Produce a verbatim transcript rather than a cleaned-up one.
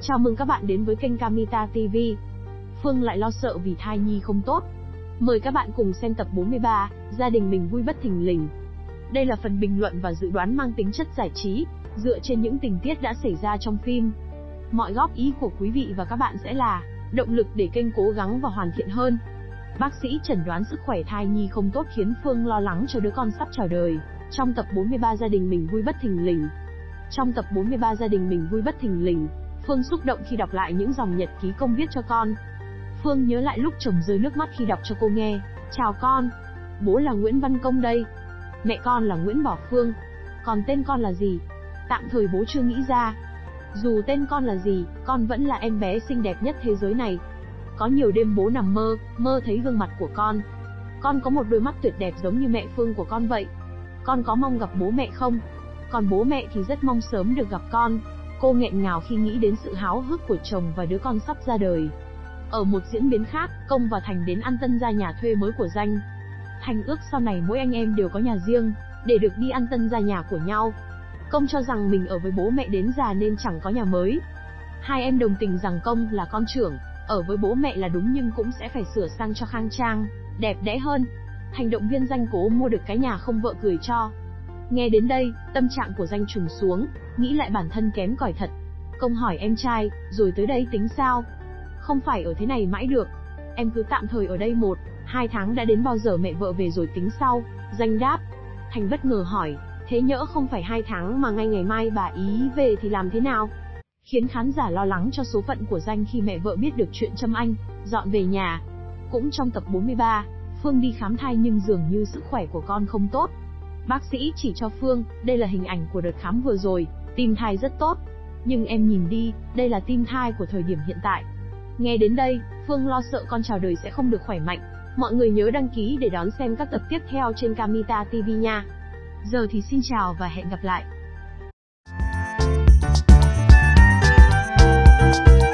Chào mừng các bạn đến với kênh Kamita ti vi. Phương lại lo sợ vì thai nhi không tốt. Mời các bạn cùng xem tập bốn mươi ba, gia đình mình vui bất thình lình. Đây là phần bình luận và dự đoán mang tính chất giải trí, dựa trên những tình tiết đã xảy ra trong phim. Mọi góp ý của quý vị và các bạn sẽ là động lực để kênh cố gắng và hoàn thiện hơn. Bác sĩ chẩn đoán sức khỏe thai nhi không tốt khiến Phương lo lắng cho đứa con sắp chào đời. Trong tập bốn mươi ba gia đình mình vui bất thình lình. Trong tập bốn mươi ba gia đình mình vui bất thình lình, Phương xúc động khi đọc lại những dòng nhật ký công viết cho con. Phương nhớ lại lúc chồng rơi nước mắt khi đọc cho cô nghe. Chào con, bố là Nguyễn Văn Công đây. Mẹ con là Nguyễn Bảo Phương. Còn tên con là gì? Tạm thời bố chưa nghĩ ra. Dù tên con là gì, con vẫn là em bé xinh đẹp nhất thế giới này. Có nhiều đêm bố nằm mơ, mơ thấy gương mặt của con. Con có một đôi mắt tuyệt đẹp giống như mẹ Phương của con vậy. Con có mong gặp bố mẹ không? Còn bố mẹ thì rất mong sớm được gặp con. Cô nghẹn ngào khi nghĩ đến sự háo hức của chồng và đứa con sắp ra đời. Ở một diễn biến khác, Công và Thành đến ăn tân gia nhà thuê mới của Danh. Thành ước sau này mỗi anh em đều có nhà riêng, để được đi ăn tân gia nhà của nhau. Công cho rằng mình ở với bố mẹ đến già nên chẳng có nhà mới. Hai em đồng tình rằng Công là con trưởng, ở với bố mẹ là đúng nhưng cũng sẽ phải sửa sang cho khang trang, đẹp đẽ hơn. Thành động viên Danh cố mua được cái nhà không vợ cười cho. Nghe đến đây, tâm trạng của Danh trùng xuống, nghĩ lại bản thân kém cỏi thật. Công hỏi em trai, rồi tới đây tính sao? Không phải ở thế này mãi được. Em cứ tạm thời ở đây một, hai tháng đã đến bao giờ mẹ vợ về rồi tính sau. Danh đáp. Thành bất ngờ hỏi, thế nhỡ không phải hai tháng mà ngay ngày mai bà ý về thì làm thế nào? Khiến khán giả lo lắng cho số phận của Danh khi mẹ vợ biết được chuyện Trâm Anh dọn về nhà. Cũng trong tập bốn mươi ba, Phương đi khám thai nhưng dường như sức khỏe của con không tốt. Bác sĩ chỉ cho Phương, đây là hình ảnh của đợt khám vừa rồi, tim thai rất tốt. Nhưng em nhìn đi, đây là tim thai của thời điểm hiện tại. Nghe đến đây, Phương lo sợ con chào đời sẽ không được khỏe mạnh. Mọi người nhớ đăng ký để đón xem các tập tiếp theo trên Kamita ti vi nha. Giờ thì xin chào và hẹn gặp lại.